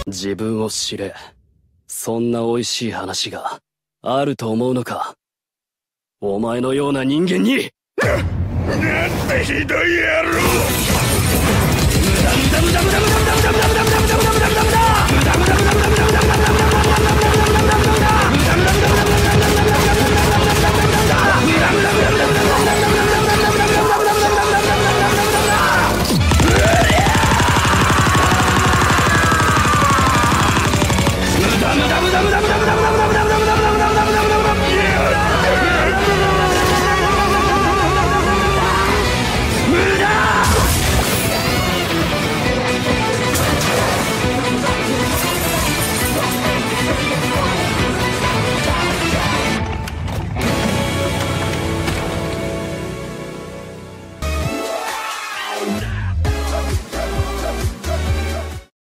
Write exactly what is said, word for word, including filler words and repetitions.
自分を知れ。そんな美味しい話があると思うのか。お前のような人間に。 なんてひどい野郎。無駄無駄無駄